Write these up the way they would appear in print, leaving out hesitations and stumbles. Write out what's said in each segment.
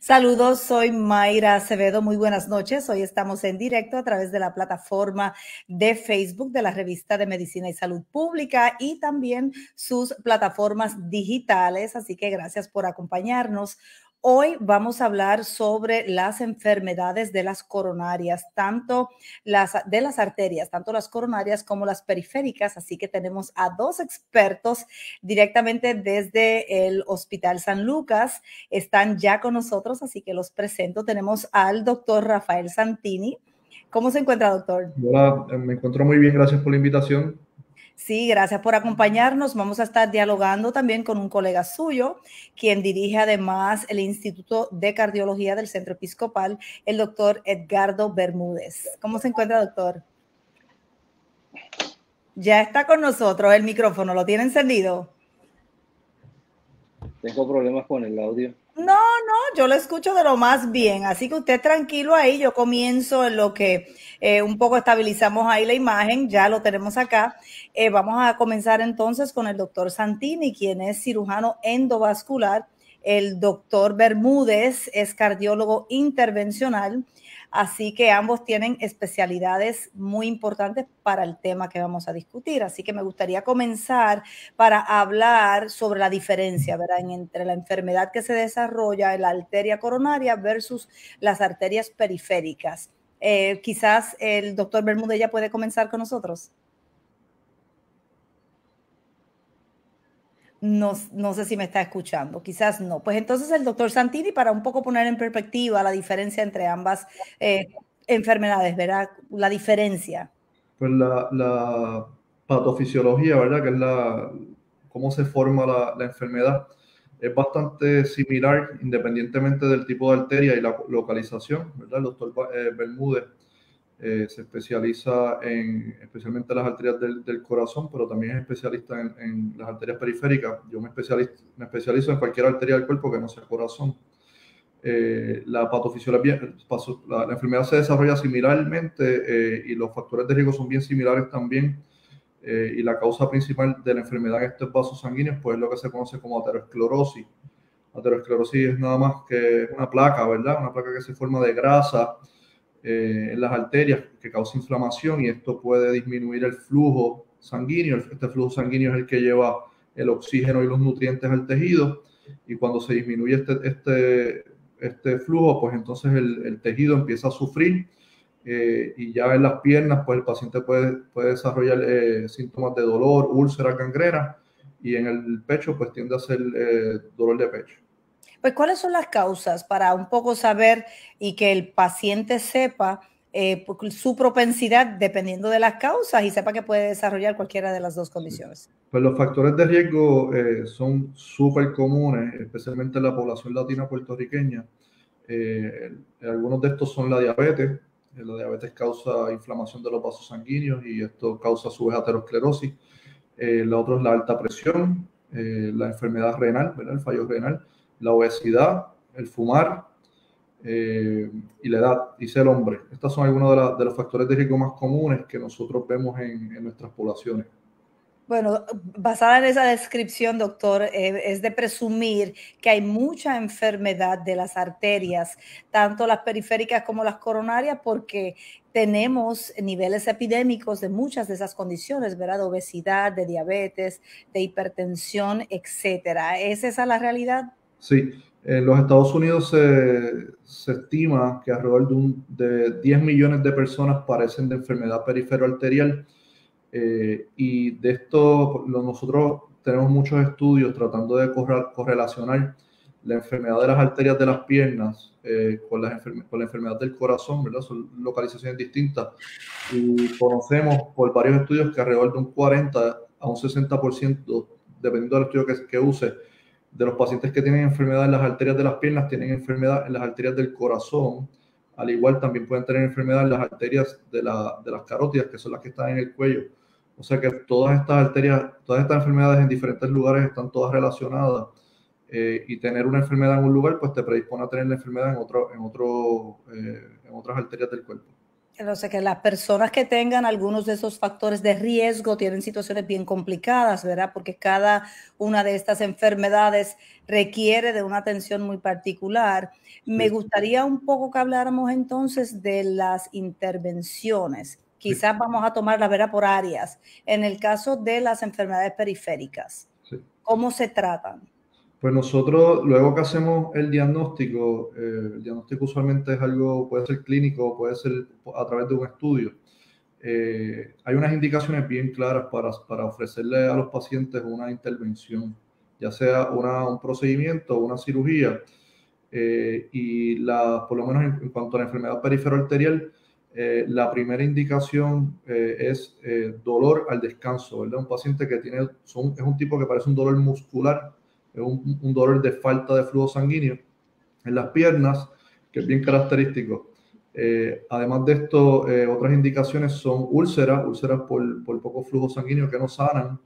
Saludos, soy Mayra Acevedo. Muy buenas noches. Hoy estamos en directo a través de la plataforma de Facebook de la Revista de Medicina y Salud Pública y también sus plataformas digitales. Así que gracias por acompañarnos. Hoy vamos a hablar sobre las enfermedades de las coronarias, tanto de las arterias, tanto las coronarias como las periféricas. Así que tenemos a dos expertos directamente desde el Hospital San Lucas. Están ya con nosotros, así que los presento. Tenemos al doctor Rafael Santini. ¿Cómo se encuentra, doctor? Hola, me encuentro muy bien, gracias por la invitación. Sí, gracias por acompañarnos. Vamos a estar dialogando también con un colega suyo, quien dirige además el Instituto de Cardiología del Centro Episcopal, el doctor Edgardo Bermúdez. ¿Cómo se encuentra, doctor? Ya está con nosotros el micrófono, ¿lo tiene encendido? Tengo problemas con el audio. No, yo lo escucho de lo más bien, así que usted tranquilo ahí, yo comienzo en lo que un poco estabilizamos ahí la imagen, ya lo tenemos acá. Vamos a comenzar entonces con el doctor Santini, quien es cirujano endovascular. El doctor Bermúdez es cardiólogo intervencional. Así que ambos tienen especialidades muy importantes para el tema que vamos a discutir. Así que me gustaría comenzar para hablar sobre la diferencia, ¿verdad?, entre la enfermedad que se desarrolla en la arteria coronaria versus las arterias periféricas. Quizás el doctor Bermúdez ya puede comenzar con nosotros. No sé si me está escuchando, quizás no. Pues entonces el doctor Santini, para un poco poner en perspectiva la diferencia entre ambas enfermedades, ¿verdad? La diferencia. Pues la patofisiología, ¿verdad? Que es cómo se forma la enfermedad, es bastante similar independientemente del tipo de arteria y la localización, ¿verdad? El doctor Bermúdez se especializa especialmente en las arterias del corazón, pero también es especialista en las arterias periféricas. Yo me especializo en cualquier arteria del cuerpo que no sea corazón. La patofisiología, la enfermedad se desarrolla similarmente y los factores de riesgo son bien similares también. Y la causa principal de la enfermedad en estos vasos sanguíneos pues es lo que se conoce como aterosclerosis. Aterosclerosis es nada más que una placa, ¿verdad? Una placa que se forma de grasa en las arterias que causa inflamación y esto puede disminuir el flujo sanguíneo. Este flujo sanguíneo es el que lleva el oxígeno y los nutrientes al tejido y cuando se disminuye este flujo, pues entonces el tejido empieza a sufrir y ya en las piernas, pues el paciente puede desarrollar síntomas de dolor, úlceras, gangrena y en el pecho, pues tiende a ser dolor de pecho. Pues, ¿cuáles son las causas para un poco saber y que el paciente sepa su propensidad dependiendo de las causas y sepa que puede desarrollar cualquiera de las dos condiciones? Pues los factores de riesgo son súper comunes, especialmente en la población latina puertorriqueña. Algunos de estos son la diabetes. La diabetes causa inflamación de los vasos sanguíneos y esto causa a su vez aterosclerosis. La otra es la alta presión, la enfermedad renal, ¿verdad? El fallo renal, la obesidad, el fumar y la edad, y ser hombre. Estos son algunos de los factores de riesgo más comunes que nosotros vemos en nuestras poblaciones. Bueno, basada en esa descripción, doctor, es de presumir que hay mucha enfermedad de las arterias, tanto las periféricas como las coronarias, porque tenemos niveles epidémicos de muchas de esas condiciones, ¿verdad? De obesidad, de diabetes, de hipertensión, etcétera. ¿Es esa la realidad? Sí, en los Estados Unidos se estima que alrededor de 10 millones de personas padecen de enfermedad perifero-arterial y de esto nosotros tenemos muchos estudios tratando de correlacionar la enfermedad de las arterias de las piernas con la enfermedad del corazón, ¿verdad? Son localizaciones distintas y conocemos por varios estudios que alrededor de un 40 a un 60%, dependiendo del estudio que use, de los pacientes que tienen enfermedad en las arterias de las piernas tienen enfermedad en las arterias del corazón. Al igual también pueden tener enfermedad en las arterias de las carótidas, que son las que están en el cuello. O sea que todas estas arterias, todas estas enfermedades en diferentes lugares están todas relacionadas. Y tener una enfermedad en un lugar, pues te predispone a tener la enfermedad en otras arterias del cuerpo. O sea, que las personas que tengan algunos de esos factores de riesgo tienen situaciones bien complicadas, ¿verdad? Porque cada una de estas enfermedades requiere de una atención muy particular. Me Sí, gustaría un poco que habláramos entonces de las intervenciones. sí, Quizás vamos a tomar la vera por áreas. En el caso de las enfermedades periféricas, sí. ¿cómo se tratan? Pues nosotros, luego que hacemos el diagnóstico usualmente es algo, puede ser clínico, puede ser a través de un estudio. Hay unas indicaciones bien claras para ofrecerle a los pacientes una intervención, ya sea un procedimiento o una cirugía. Por lo menos en cuanto a la enfermedad perifero-arterial, la primera indicación es dolor al descanso, ¿verdad? Un paciente que es un tipo que parece un dolor muscular, es un dolor de falta de flujo sanguíneo en las piernas, que es bien característico. Además de esto, otras indicaciones son úlceras por poco flujo sanguíneo que no sanan,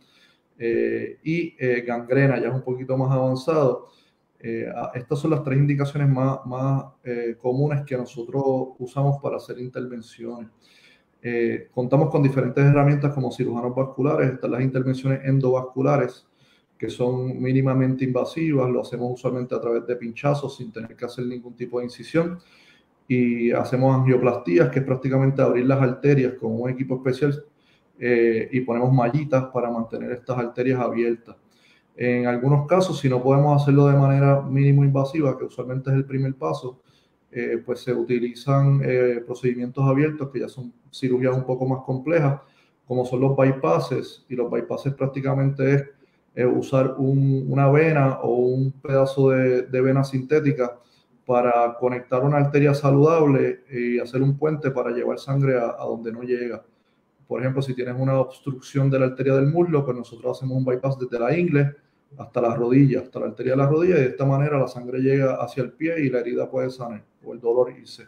gangrena, ya es un poquito más avanzado. Estas son las tres indicaciones más comunes que nosotros usamos para hacer intervenciones. Contamos con diferentes herramientas como cirujanos vasculares, están las intervenciones endovasculares, que son mínimamente invasivas, lo hacemos usualmente a través de pinchazos sin tener que hacer ningún tipo de incisión, y hacemos angioplastías, que es prácticamente abrir las arterias con un equipo especial, y ponemos mallitas para mantener estas arterias abiertas. En algunos casos, si no podemos hacerlo de manera mínimo invasiva, que usualmente es el primer paso, pues se utilizan procedimientos abiertos, que ya son cirugías un poco más complejas, como son los bypasses, y los bypasses prácticamente es usar una vena o un pedazo de vena sintética para conectar una arteria saludable y hacer un puente para llevar sangre a donde no llega. Por ejemplo, si tienes una obstrucción de la arteria del muslo, pues nosotros hacemos un bypass desde la ingle hasta la rodilla, hasta la arteria de la rodilla, y de esta manera la sangre llega hacia el pie y la herida puede sanar o el dolor irse.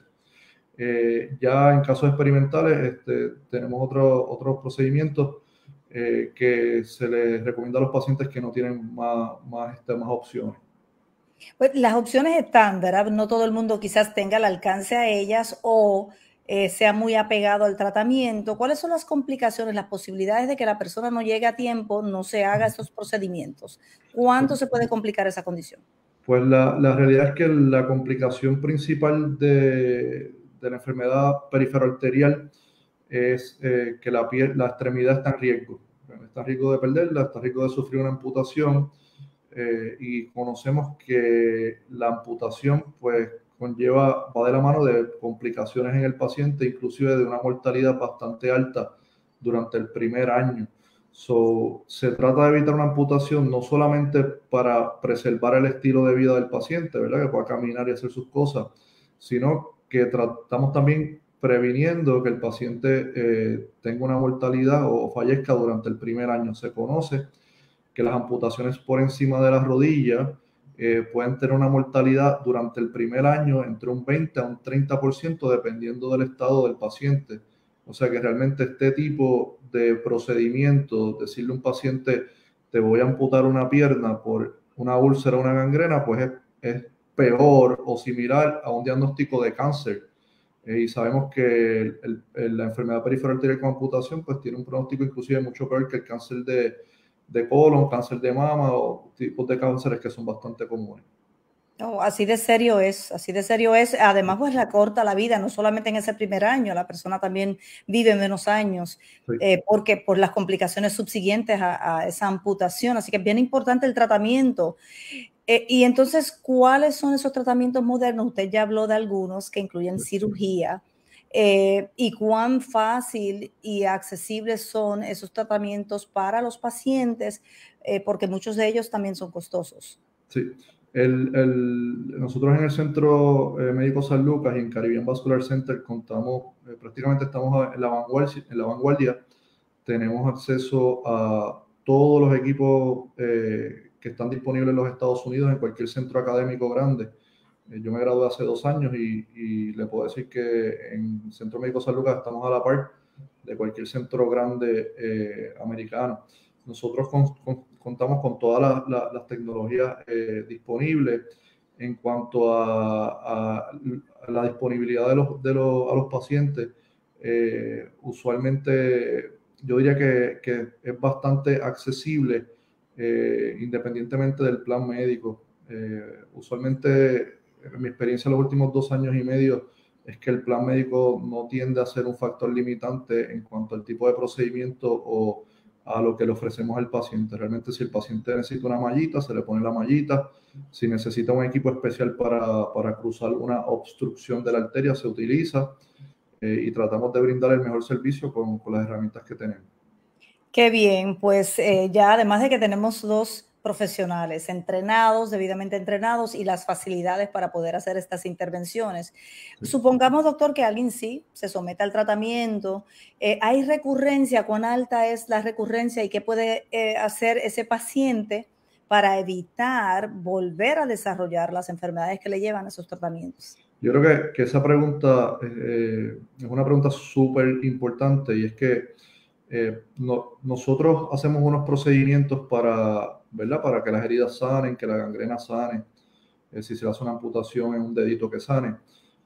Ya en casos experimentales tenemos otros procedimientos que se les recomienda a los pacientes que no tienen más opciones. Pues las opciones están, ¿verdad? No todo el mundo quizás tenga el alcance a ellas o sea muy apegado al tratamiento. ¿Cuáles son las complicaciones, las posibilidades de que la persona no llegue a tiempo, no se haga estos procedimientos? ¿Cuánto se puede complicar esa condición? Pues la realidad es que la complicación principal de la enfermedad periferoarterial es que la extremidad está en riesgo. Está en riesgo de perderla, está en riesgo de sufrir una amputación, y conocemos que la amputación pues va de la mano de complicaciones en el paciente, inclusive de una mortalidad bastante alta durante el primer año. Se trata de evitar una amputación no solamente para preservar el estilo de vida del paciente, ¿verdad? Que pueda caminar y hacer sus cosas, sino que tratamos también previniendo que el paciente tenga una mortalidad o fallezca durante el primer año. Se conoce que las amputaciones por encima de las rodillas pueden tener una mortalidad durante el primer año entre un 20 a un 30%, dependiendo del estado del paciente. O sea que realmente este tipo de procedimiento, decirle a un paciente, te voy a amputar una pierna por una úlcera o una gangrena, pues es peor o similar a un diagnóstico de cáncer. Y sabemos que la enfermedad periférica arterial con amputación pues tiene un pronóstico inclusive mucho peor que el cáncer de colon, cáncer de mama o tipos de cánceres que son bastante comunes. No, así de serio es, así de serio es. Además, pues la corta la vida, no solamente en ese primer año, la persona también vive menos años, Sí. porque por las complicaciones subsiguientes a esa amputación. Así que es bien importante el tratamiento. Y entonces, ¿cuáles son esos tratamientos modernos? Usted ya habló de algunos que incluyen cirugía. Y cuán fácil y accesibles son esos tratamientos para los pacientes, porque muchos de ellos también son costosos. Sí. Nosotros en el Centro Médico San Lucas y en Caribbean Vascular Center prácticamente estamos en la vanguardia. Tenemos acceso a todos los equipos que están disponibles en los Estados Unidos en cualquier centro académico grande. Yo me gradué hace 2 años y le puedo decir que en el Centro Médico San Lucas estamos a la par de cualquier centro grande americano. Nosotros contamos con todas las tecnologías disponibles en cuanto a la disponibilidad a los pacientes. usualmente yo diría que es bastante accesible independientemente del plan médico. Usualmente, en mi experiencia en los últimos 2 años y medio, es que el plan médico no tiende a ser un factor limitante en cuanto al tipo de procedimiento o a lo que le ofrecemos al paciente. Realmente, si el paciente necesita una mallita, se le pone la mallita. Si necesita un equipo especial para cruzar una obstrucción de la arteria, se utiliza y tratamos de brindar el mejor servicio con las herramientas que tenemos. Qué bien, pues ya además de que tenemos dos profesionales entrenados, debidamente entrenados y las facilidades para poder hacer estas intervenciones. Sí. Supongamos, doctor, que alguien sí se somete al tratamiento. ¿Hay recurrencia? ¿Cuán alta es la recurrencia y qué puede hacer ese paciente para evitar volver a desarrollar las enfermedades que le llevan a esos tratamientos? Yo creo que esa pregunta es una pregunta súper importante y es que nosotros hacemos unos procedimientos para, ¿verdad? Para que las heridas sanen, que la gangrena sane, si se hace una amputación en un dedito que sane.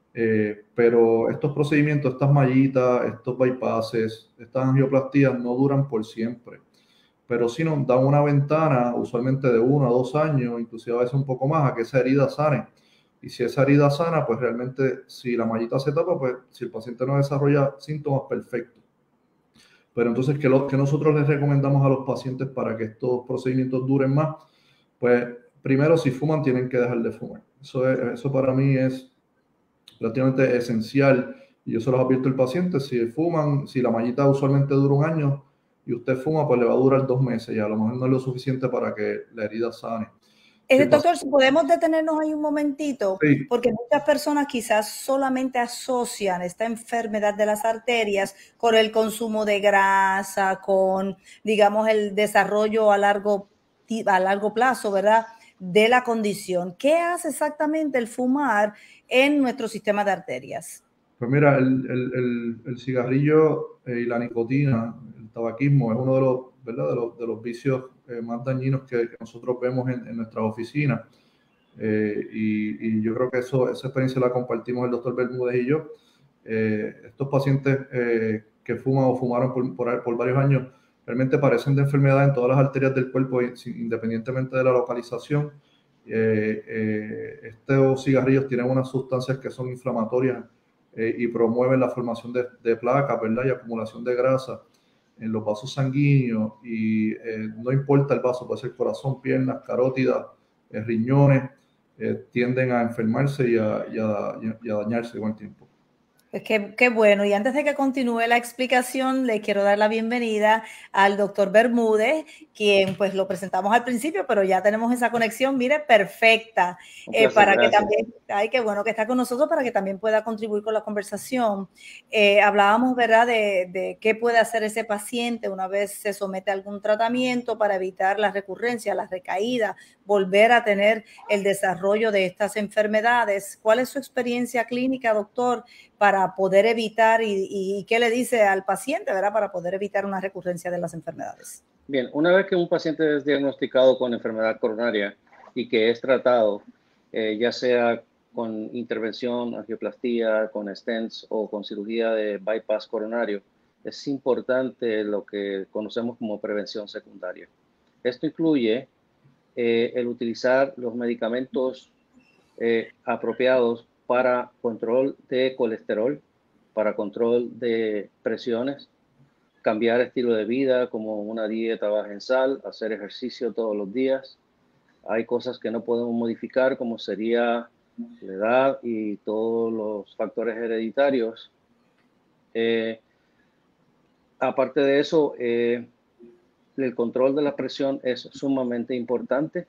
Pero estos procedimientos, estas mallitas, estos bypasses, estas angioplastías no duran por siempre. Pero sí nos dan una ventana, usualmente de 1 a 2 años, inclusive a veces un poco más, a que esa herida sane. Y si esa herida sana, pues realmente, si la mallita se tapa, pues si el paciente no desarrolla síntomas, perfecto. Pero entonces, ¿qué nosotros les recomendamos a los pacientes para que estos procedimientos duren más? Pues primero, si fuman, tienen que dejar de fumar. Eso para mí es prácticamente esencial. Y yo se los advierto al paciente, si fuman, si la mallita usualmente dura 1 año y usted fuma, pues le va a durar 2 meses y a lo mejor no es lo suficiente para que la herida sane. Si Doctor, si podemos detenernos ahí un momentito, sí, porque muchas personas quizás solamente asocian esta enfermedad de las arterias con el consumo de grasa, con, digamos, el desarrollo a largo plazo, ¿verdad? De la condición. ¿Qué hace exactamente el fumar en nuestro sistema de arterias? pues mira, el cigarrillo y la nicotina, el tabaquismo, es uno de los, ¿verdad? De los vicios más dañinos que nosotros vemos en nuestras oficinas. Y yo creo que esa experiencia la compartimos el doctor Bermúdez y yo. Estos pacientes que fuman o fumaron por varios años realmente padecen de enfermedad en todas las arterias del cuerpo, independientemente de la localización. Estos cigarrillos tienen unas sustancias que son inflamatorias y promueven la formación de placas, ¿verdad? Y acumulación de grasa en los vasos sanguíneos. Y no importa el vaso, puede ser corazón, piernas, carótidas, riñones, tienden a enfermarse y a dañarse con el tiempo. Pues qué bueno. Y antes de que continúe la explicación, le quiero dar la bienvenida al doctor Bermúdez, quien pues lo presentamos al principio, pero ya tenemos esa conexión, mire, perfecta, para que también, ay, qué bueno que está con nosotros, para que también pueda contribuir con la conversación. Hablábamos, ¿verdad?, de qué puede hacer ese paciente una vez se somete a algún tratamiento para evitar la recurrencia, la recaída, volver a tener el desarrollo de estas enfermedades. ¿Cuál es su experiencia clínica, doctor, para poder evitar y qué le dice al paciente, ¿verdad?, para poder evitar una recurrencia de las enfermedades? Bien, una vez que un paciente es diagnosticado con enfermedad coronaria y que es tratado, ya sea con intervención, angioplastía, con stents o con cirugía de bypass coronario, es importante lo que conocemos como prevención secundaria. Esto incluye el utilizar los medicamentos apropiados para control de colesterol, para control de presiones, cambiar estilo de vida como una dieta baja en sal, hacer ejercicio todos los días. Hay cosas que no podemos modificar como sería la edad y todos los factores hereditarios. Aparte de eso, el control de la presión es sumamente importante.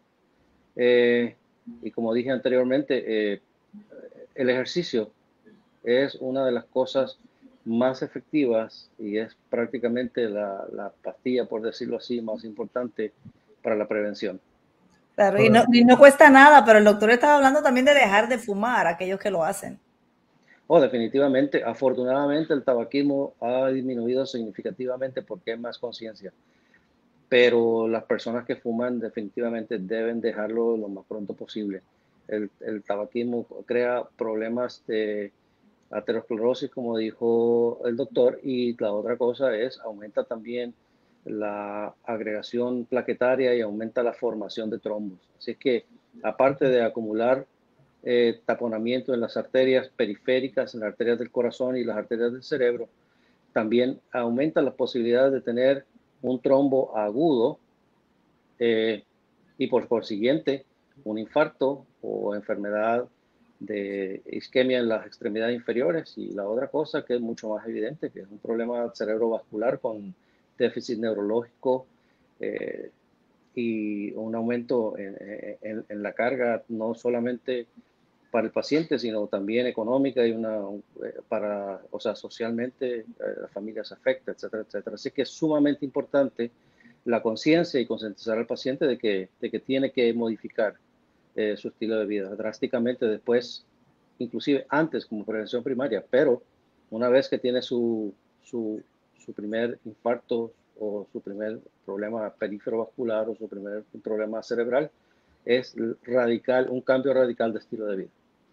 Y como dije anteriormente, el ejercicio es una de las cosas más efectivas y es prácticamente la pastilla, por decirlo así, más importante para la prevención. Claro, y no cuesta nada, pero el doctor estaba hablando también de dejar de fumar, aquellos que lo hacen. Definitivamente, afortunadamente el tabaquismo ha disminuido significativamente porque hay más conciencia, pero las personas que fuman definitivamente deben dejarlo lo más pronto posible. El tabaquismo crea problemas de aterosclerosis, como dijo el doctor, y la otra cosa es, aumenta también la agregación plaquetaria y aumenta la formación de trombos. Así que, aparte de acumular taponamiento en las arterias periféricas, en las arterias del corazón y las arterias del cerebro, también aumenta las posibilidades de tener un trombo agudo y por consiguiente un infarto o enfermedad de isquemia en las extremidades inferiores. Y la otra cosa que es mucho más evidente, que es un problema cerebrovascular con déficit neurológico y un aumento en la carga, no solamente para el paciente, sino también económica y o sea, socialmente la familia se afecta, etcétera, etcétera. Así que es sumamente importante la conciencia y concientizar al paciente de que tiene que modificar su estilo de vida drásticamente después, inclusive antes como prevención primaria, pero una vez que tiene su primer infarto o su primer problema perífero vascular o su primer problema cerebral, es radical, un cambio radical de estilo de vida.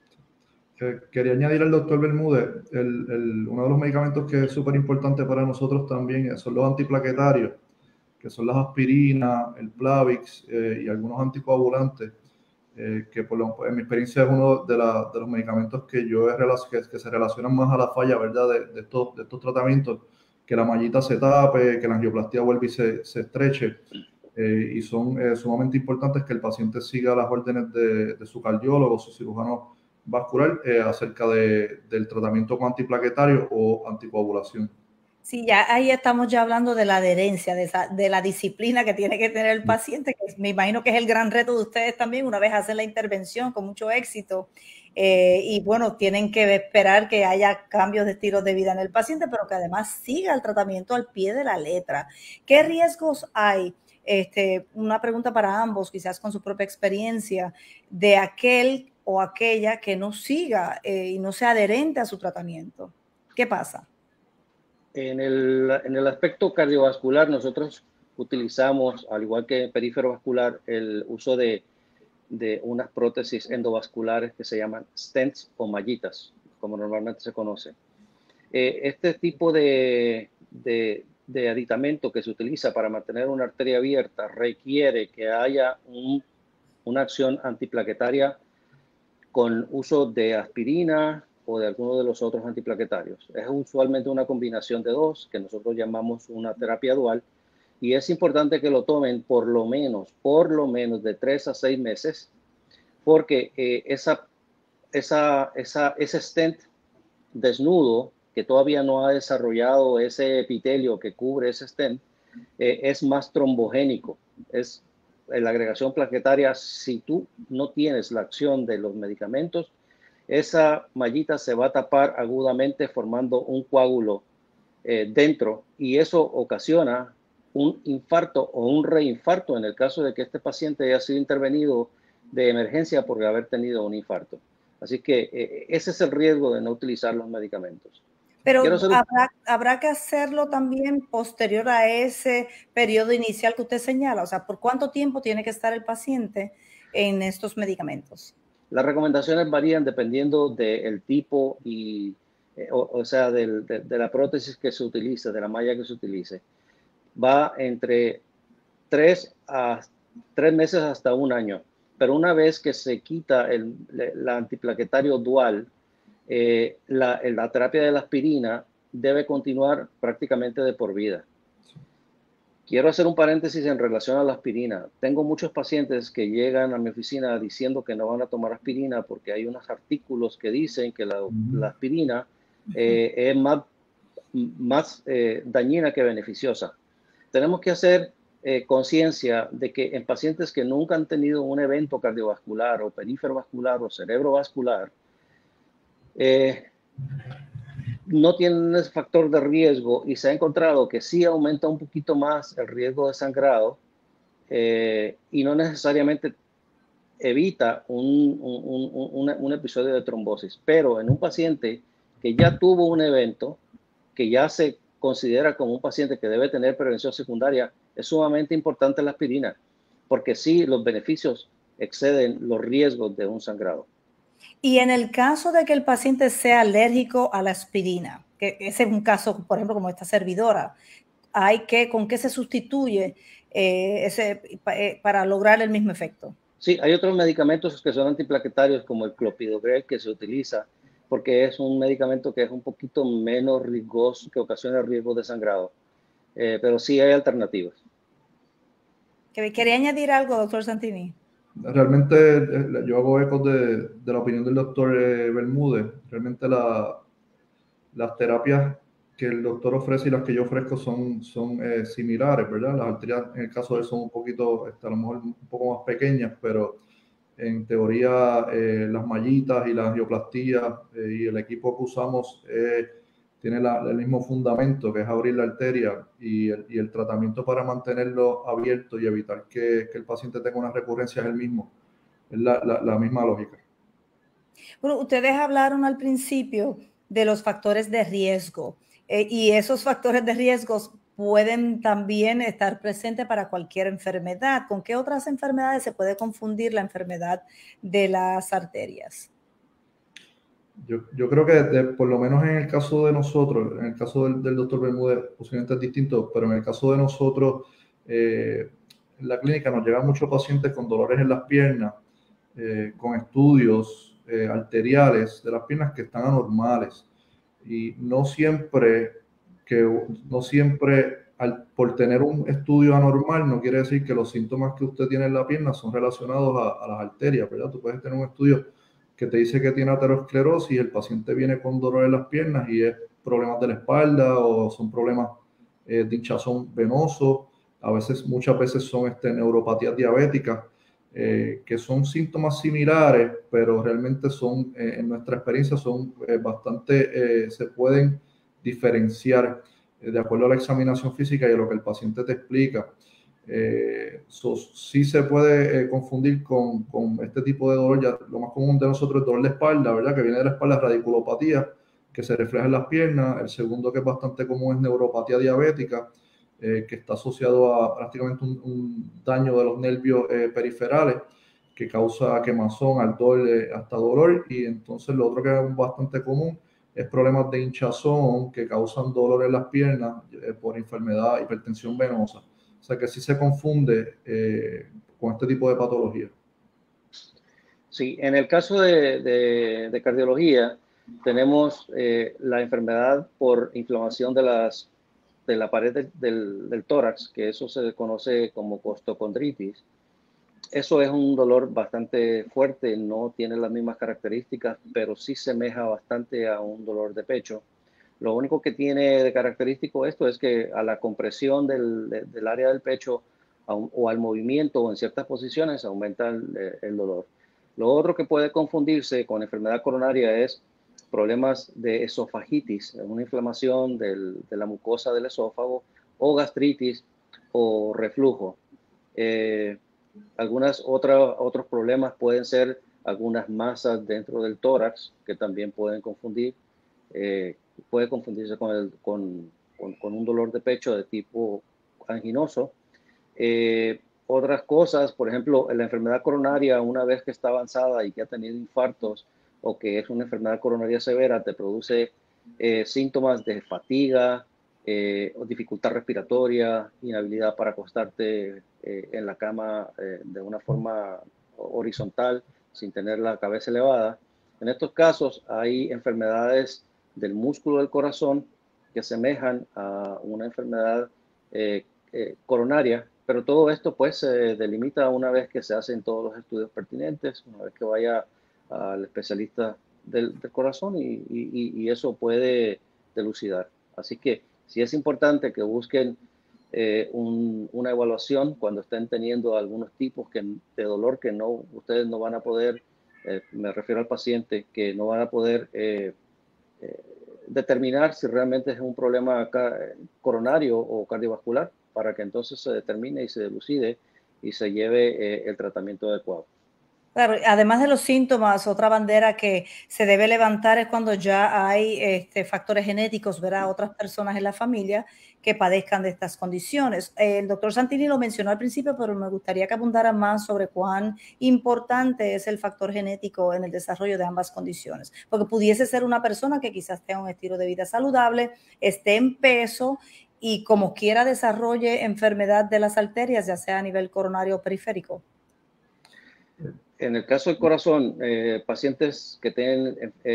Quería añadir al doctor Bermúdez, uno de los medicamentos que es súper importante para nosotros también son los antiplaquetarios, que son las aspirinas, el Plavix y algunos anticoagulantes, que en mi experiencia es uno de los medicamentos que que se relacionan más a la falla, ¿verdad? De estos tratamientos, que la mallita se tape, que la angioplastia vuelva y se estreche, y son sumamente importantes que el paciente siga las órdenes de su cardiólogo, su cirujano vascular, acerca del tratamiento con antiplaquetario o anticoagulación. Sí, ya ahí estamos ya hablando de la adherencia, de la disciplina que tiene que tener el paciente, que me imagino que es el gran reto de ustedes también, una vez hacen la intervención con mucho éxito, y bueno, tienen que esperar que haya cambios de estilos de vida en el paciente, pero que además siga el tratamiento al pie de la letra. ¿Qué riesgos hay? Una pregunta para ambos, quizás con su propia experiencia, de aquel o aquella que no siga y no sea adherente a su tratamiento. ¿Qué pasa? En el aspecto cardiovascular, nosotros utilizamos, al igual que perífero vascular, el uso de unas prótesis endovasculares que se llaman stents o mallitas, como normalmente se conoce. Este tipo de aditamento que se utiliza para mantener una arteria abierta requiere que haya una acción antiplaquetaria con uso de aspirina o de alguno de los otros antiplaquetarios. Es usualmente una combinación de dos, que nosotros llamamos una terapia dual, y es importante que lo tomen por lo menos de 3 a 6 meses, porque ese stent desnudo, que todavía no ha desarrollado ese epitelio que cubre ese stent, es más trombogénico, es la agregación plaquetaria. Si tú no tienes la acción de los medicamentos, esa mallita se va a tapar agudamente formando un coágulo dentro, y eso ocasiona un infarto o un reinfarto en el caso de que este paciente haya sido intervenido de emergencia por haber tenido un infarto. Así que ese es el riesgo de no utilizar los medicamentos. Pero habrá que hacerlo también posterior a ese periodo inicial que usted señala. O sea, ¿por cuánto tiempo tiene que estar el paciente en estos medicamentos? Las recomendaciones varían dependiendo del tipo y, o sea, de la prótesis que se utilice, de la malla que se utilice. Va entre 3 meses hasta un año. Pero una vez que se quita el antiplaquetario dual, la terapia de la aspirina debe continuar prácticamente de por vida. Quiero hacer un paréntesis en relación a la aspirina. Tengo muchos pacientes que llegan a mi oficina diciendo que no van a tomar aspirina porque hay unos artículos que dicen que la aspirina es más dañina que beneficiosa. Tenemos que hacer conciencia de que en pacientes que nunca han tenido un evento cardiovascular o perífero vascular o cerebrovascular, no tienen ese factor de riesgo, y se ha encontrado que sí aumenta un poquito más el riesgo de sangrado y no necesariamente evita un episodio de trombosis. Pero en un paciente que ya tuvo un evento, que ya se considera como un paciente que debe tener prevención secundaria, es sumamente importante la aspirina, porque sí, los beneficios exceden los riesgos de un sangrado. Y en el caso de que el paciente sea alérgico a la aspirina, que ese es un caso, por ejemplo, como esta servidora, ¿con qué se sustituye para lograr el mismo efecto? Sí, hay otros medicamentos que son antiplaquetarios como el clopidogrel que se utiliza porque es un medicamento que es un poquito menos riesgoso, que ocasiona riesgo de sangrado. Pero sí hay alternativas. ¿Quería añadir algo, doctor Santini? Realmente yo hago eco de la opinión del doctor Bermúdez. Realmente las terapias que el doctor ofrece y las que yo ofrezco son similares, ¿verdad? Las arterias en el caso de él son un poquito, a lo mejor un poco más pequeñas, pero en teoría las mallitas y la angioplastia y el equipo que usamos tiene el mismo fundamento, que es abrir la arteria, y el tratamiento para mantenerlo abierto y evitar que el paciente tenga una recurrencia es el mismo, es la misma lógica. Bueno, ustedes hablaron al principio de los factores de riesgo y esos factores de riesgos pueden también estar presentes para cualquier enfermedad. ¿Con qué otras enfermedades se puede confundir la enfermedad de las arterias? Yo creo que por lo menos en el caso de nosotros, en el caso del doctor Bermúdez, posiblemente es distinto, pero en el caso de nosotros, en la clínica nos llegan muchos pacientes con dolores en las piernas, con estudios arteriales de las piernas que están anormales. Y no siempre por tener un estudio anormal no quiere decir que los síntomas que usted tiene en la pierna son relacionados a las arterias, ¿verdad? Tú puedes tener un estudio que te dice que tiene aterosclerosis y el paciente viene con dolor en las piernas y es problemas de la espalda o son problemas de hinchazón venoso. Muchas veces son neuropatías diabéticas, que son síntomas similares, pero realmente en nuestra experiencia son se pueden diferenciar de acuerdo a la examinación física y a lo que el paciente te explica. Sí se puede confundir con este tipo de dolor. Ya, lo más común de nosotros es dolor de espalda, ¿verdad? Que viene de la espalda, radiculopatía, que se refleja en las piernas. El segundo, que es bastante común, es neuropatía diabética, que está asociado a prácticamente un daño de los nervios periferales, que causa quemazón, ardor, hasta dolor. Y entonces lo otro que es bastante común es problemas de hinchazón que causan dolor en las piernas por enfermedad, hipertensión venosa. O sea que sí se confunde con este tipo de patología. Sí, en el caso de cardiología, tenemos la enfermedad por inflamación de la pared del tórax, que eso se conoce como costocondritis. Eso es un dolor bastante fuerte, no tiene las mismas características, pero sí semeja bastante a un dolor de pecho. Lo único que tiene de característico esto es que a la compresión del área del pecho o al movimiento o en ciertas posiciones aumenta el dolor. Lo otro que puede confundirse con enfermedad coronaria es problemas de esofagitis, una inflamación de la mucosa del esófago, o gastritis o reflujo. Otros problemas pueden ser algunas masas dentro del tórax que también pueden puede confundirse con un dolor de pecho de tipo anginoso. Otras cosas, por ejemplo, la enfermedad coronaria, una vez que está avanzada y que ha tenido infartos o que es una enfermedad coronaria severa, te produce síntomas de fatiga, o dificultad respiratoria, inhabilidad para acostarte en la cama de una forma horizontal sin tener la cabeza elevada. En estos casos hay enfermedades del músculo del corazón que semejan a una enfermedad coronaria, pero todo esto pues se delimita una vez que se hacen todos los estudios pertinentes, una vez que vaya al especialista del corazón y eso puede delucidar. Así que sí es importante que busquen una evaluación cuando estén teniendo algunos tipos de dolor que ustedes no van a poder, me refiero al paciente, que no van a poder determinar si realmente es un problema coronario o cardiovascular, para que entonces se determine y se delucide y se lleve el tratamiento adecuado. Claro, además de los síntomas, otra bandera que se debe levantar es cuando ya hay factores genéticos, ¿verdad? Otras personas en la familia que padezcan de estas condiciones. El doctor Santini lo mencionó al principio, pero me gustaría que abundara más sobre cuán importante es el factor genético en el desarrollo de ambas condiciones, porque pudiese ser una persona que quizás tenga un estilo de vida saludable, esté en peso y como quiera desarrolle enfermedad de las arterias, ya sea a nivel coronario o periférico. En el caso del corazón, pacientes que tienen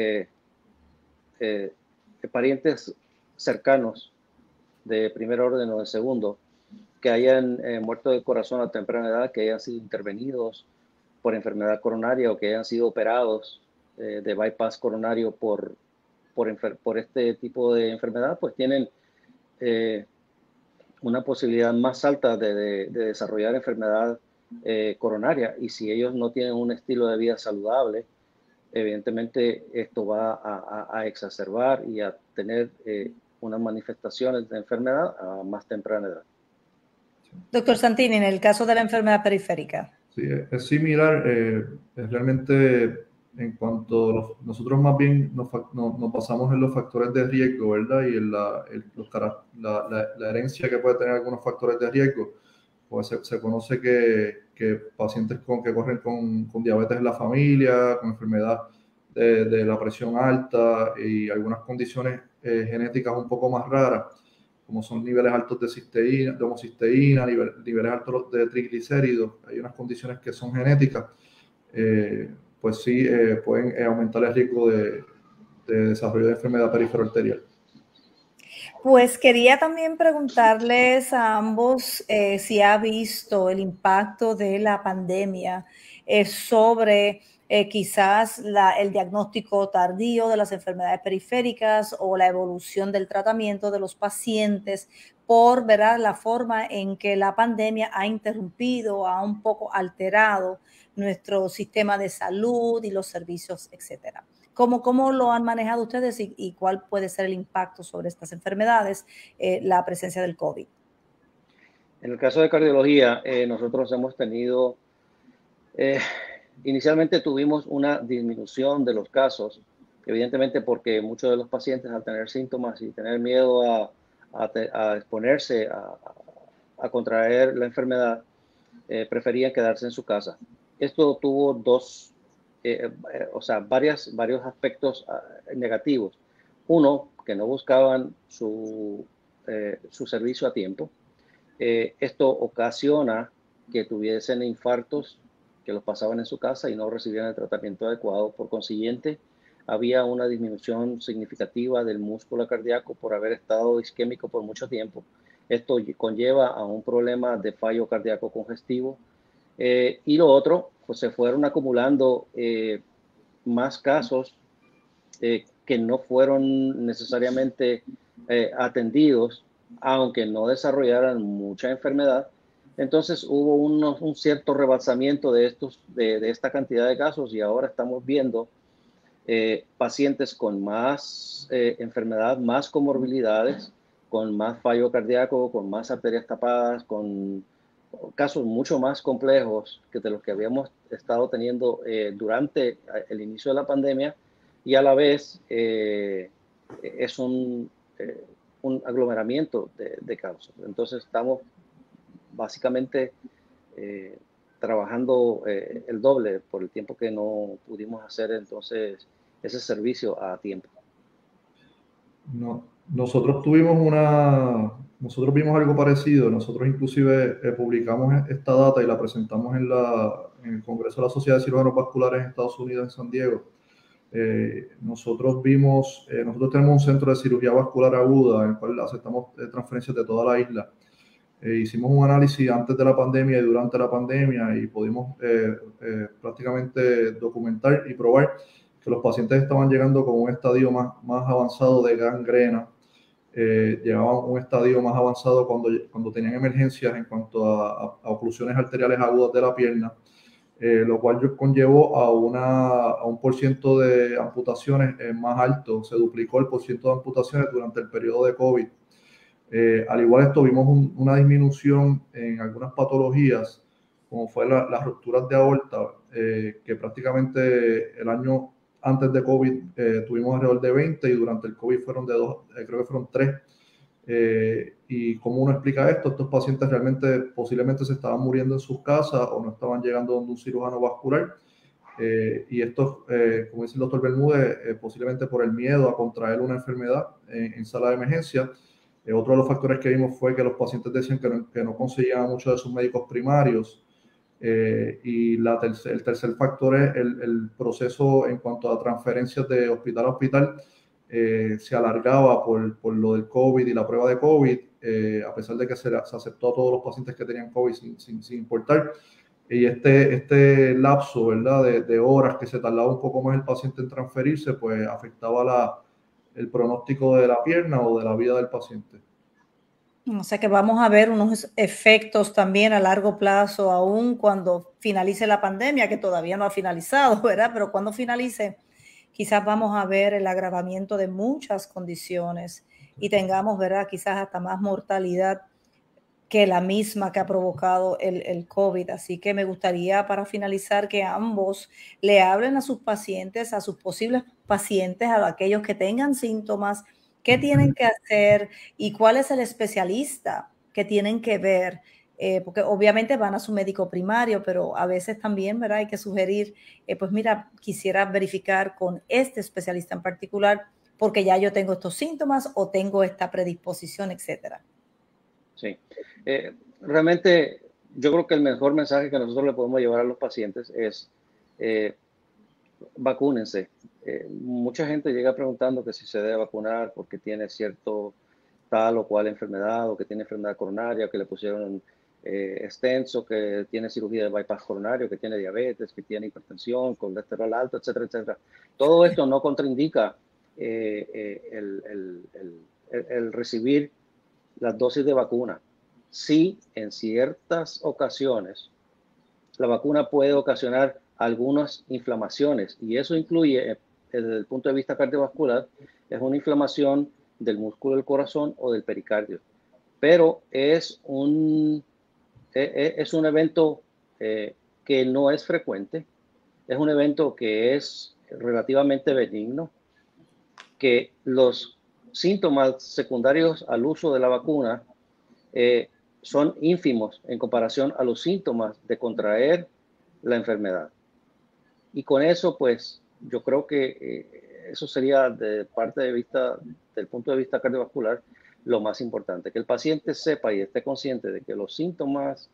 parientes cercanos de primer orden o de segundo, que hayan muerto del corazón a temprana edad, que hayan sido intervenidos por enfermedad coronaria o que hayan sido operados de bypass coronario por este tipo de enfermedad, pues tienen una posibilidad más alta de desarrollar enfermedad coronaria. Y si ellos no tienen un estilo de vida saludable, evidentemente esto va a exacerbar y a tener unas manifestaciones de enfermedad a más temprana edad. Doctor Santini, en el caso de la enfermedad periférica. Sí, es similar. Es realmente en cuanto nosotros más bien nos basamos en los factores de riesgo, ¿verdad? Y en la herencia que puede tener algunos factores de riesgo. Pues se conoce que pacientes que corren con diabetes en la familia, con enfermedad de la presión alta y algunas condiciones genéticas un poco más raras, como son niveles altos de cisteína, de homocisteína, niveles altos de triglicéridos, hay unas condiciones que son genéticas, pues sí pueden aumentar el riesgo de desarrollo de enfermedad perifero-arterial. Pues quería también preguntarles a ambos si ha visto el impacto de la pandemia sobre quizás el diagnóstico tardío de las enfermedades periféricas o la evolución del tratamiento de los pacientes por ver la forma en que la pandemia ha interrumpido, ha un poco alterado nuestro sistema de salud y los servicios, etcétera. ¿Cómo lo han manejado ustedes y cuál puede ser el impacto sobre estas enfermedades, la presencia del COVID? En el caso de cardiología, nosotros hemos tenido, inicialmente tuvimos una disminución de los casos, evidentemente porque muchos de los pacientes al tener síntomas y tener miedo a exponerse a contraer la enfermedad, preferían quedarse en su casa. Esto tuvo varios aspectos negativos. Uno, que no buscaban su servicio a tiempo. Esto ocasiona que tuviesen infartos que los pasaban en su casa y no recibían el tratamiento adecuado. Por consiguiente, había una disminución significativa del músculo cardíaco por haber estado isquémico por mucho tiempo. Esto conlleva a un problema de fallo cardíaco congestivo. Y lo otro, pues se fueron acumulando más casos que no fueron necesariamente atendidos, aunque no desarrollaran mucha enfermedad. Entonces hubo un cierto rebalsamiento de esta cantidad de casos y ahora estamos viendo pacientes con más enfermedad, más comorbilidades, con más fallo cardíaco, con más arterias tapadas, con casos mucho más complejos que de los que habíamos estado teniendo durante el inicio de la pandemia, y a la vez es un aglomeramiento de casos. Entonces estamos básicamente trabajando el doble por el tiempo que no pudimos hacer entonces ese servicio a tiempo. No, nosotros vimos algo parecido. Nosotros inclusive publicamos esta data y la presentamos en el Congreso de la Sociedad de Cirujanos Vasculares en Estados Unidos, en San Diego. Nosotros tenemos un centro de cirugía vascular aguda en el cual aceptamos transferencias de toda la isla. Hicimos un análisis antes de la pandemia y durante la pandemia y pudimos prácticamente documentar y probar que los pacientes estaban llegando con un estadio más avanzado de gangrena, llegaban un estadio más avanzado cuando tenían emergencias en cuanto a oclusiones arteriales agudas de la pierna, lo cual conllevó a un porciento de amputaciones más alto. Se duplicó el porciento de amputaciones durante el periodo de COVID. Al igual esto, vimos una disminución en algunas patologías, como fue las rupturas de aorta, que prácticamente el año antes de COVID tuvimos alrededor de 20 y durante el COVID fueron de 2, creo que fueron 3. Y cómo uno explica esto, estos pacientes realmente posiblemente se estaban muriendo en sus casas o no estaban llegando donde un cirujano vascular. Y esto, como dice el doctor Bermúdez, posiblemente por el miedo a contraer una enfermedad en sala de emergencia. Otro de los factores que vimos fue que los pacientes decían que no conseguían a muchos de sus médicos primarios. Y el tercer factor es el proceso en cuanto a transferencias de hospital a hospital. Se alargaba por lo del COVID y la prueba de COVID, a pesar de que se aceptó a todos los pacientes que tenían COVID sin importar. Y este lapso, ¿verdad?, de horas que se tardaba un poco más el paciente en transferirse, pues afectaba el pronóstico de la pierna o de la vida del paciente. O sea que vamos a ver unos efectos también a largo plazo, aún cuando finalice la pandemia, que todavía no ha finalizado, ¿verdad? Pero cuando finalice, quizás vamos a ver el agravamiento de muchas condiciones y tengamos, ¿verdad?, quizás hasta más mortalidad que la misma que ha provocado el COVID. Así que me gustaría, para finalizar, que ambos le hablen a sus pacientes, a sus posibles pacientes, a aquellos que tengan síntomas, qué tienen que hacer y cuál es el especialista que tienen que ver, porque obviamente van a su médico primario, pero a veces también, ¿verdad?, hay que sugerir, pues mira, quisiera verificar con este especialista en particular porque ya yo tengo estos síntomas o tengo esta predisposición, etcétera. Sí, realmente yo creo que el mejor mensaje que nosotros le podemos llevar a los pacientes es vacúnense. Mucha gente llega preguntando que si se debe vacunar porque tiene cierto tal o cual enfermedad, o que tiene enfermedad coronaria, que le pusieron stents, o que tiene cirugía de bypass coronario, que tiene diabetes, que tiene hipertensión, colesterol alto, etcétera, etcétera. Todo esto no contraindica el recibir las dosis de vacuna. Sí, en ciertas ocasiones, la vacuna puede ocasionar algunas inflamaciones, y eso incluye, desde el punto de vista cardiovascular, es una inflamación del músculo del corazón o del pericardio. Pero es un evento que no es frecuente, es un evento que es relativamente benigno, que los síntomas secundarios al uso de la vacuna son ínfimos en comparación a los síntomas de contraer la enfermedad. Y con eso, pues, yo creo que eso sería, del punto de vista cardiovascular, lo más importante, que el paciente sepa y esté consciente de que los síntomas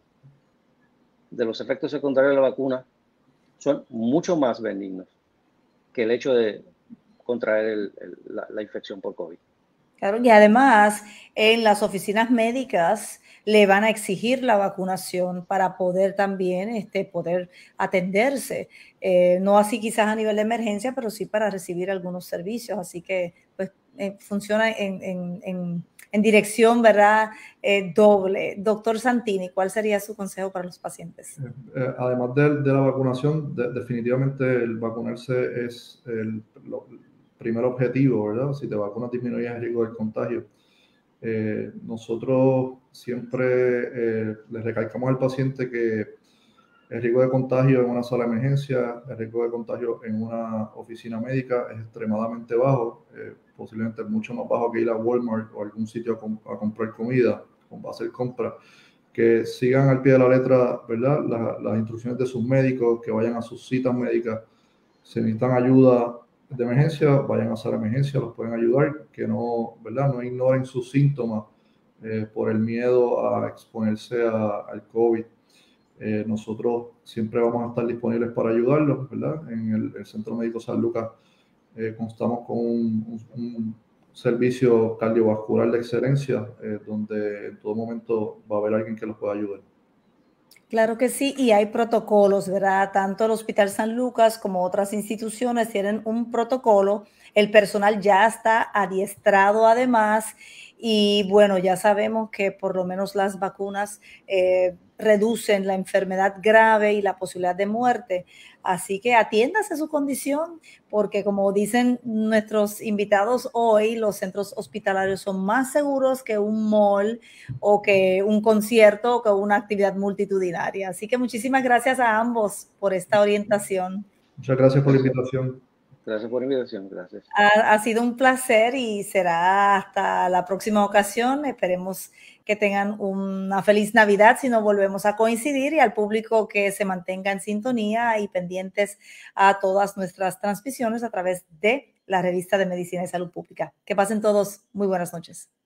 de los efectos secundarios de la vacuna son mucho más benignos que el hecho de contraer la infección por COVID. Claro, y además en las oficinas médicas le van a exigir la vacunación para poder también poder atenderse. No así quizás a nivel de emergencia, pero sí para recibir algunos servicios. Así que pues funciona en dirección, ¿verdad? Doble. Doctor Santini, ¿cuál sería su consejo para los pacientes? Además de la vacunación, definitivamente el vacunarse es el primer objetivo, ¿verdad? Si te vacunas disminuyes el riesgo del contagio. Nosotros siempre les recalcamos al paciente que el riesgo de contagio en una sala de emergencia, el riesgo de contagio en una oficina médica es extremadamente bajo, posiblemente mucho más bajo que ir a Walmart o algún sitio a comprar comida, a hacer compras. Que sigan al pie de la letra, ¿verdad?, las instrucciones de sus médicos, que vayan a sus citas médicas. Si necesitan ayuda de emergencia, vayan a sala de emergencia, los pueden ayudar, que no, ¿verdad?, no ignoren sus síntomas por el miedo a exponerse al COVID. Nosotros siempre vamos a estar disponibles para ayudarlos, ¿verdad? En el Centro Médico San Lucas constamos con un servicio cardiovascular de excelencia, donde en todo momento va a haber alguien que los pueda ayudar. Claro que sí, y hay protocolos, ¿verdad? Tanto el Hospital San Lucas como otras instituciones tienen un protocolo. El personal ya está adiestrado además Y bueno, ya sabemos que por lo menos las vacunas reducen la enfermedad grave y la posibilidad de muerte. Así que atiéndase su condición, porque como dicen nuestros invitados hoy, los centros hospitalarios son más seguros que un mall o que un concierto o que una actividad multitudinaria. Así que muchísimas gracias a ambos por esta orientación. Muchas gracias por la invitación. Gracias por la invitación, gracias. Ha sido un placer y será hasta la próxima ocasión. Esperemos que tengan una feliz Navidad si nos volvemos a coincidir, y al público que se mantenga en sintonía y pendientes a todas nuestras transmisiones a través de la revista de Medicina y Salud Pública. Que pasen todos muy buenas noches.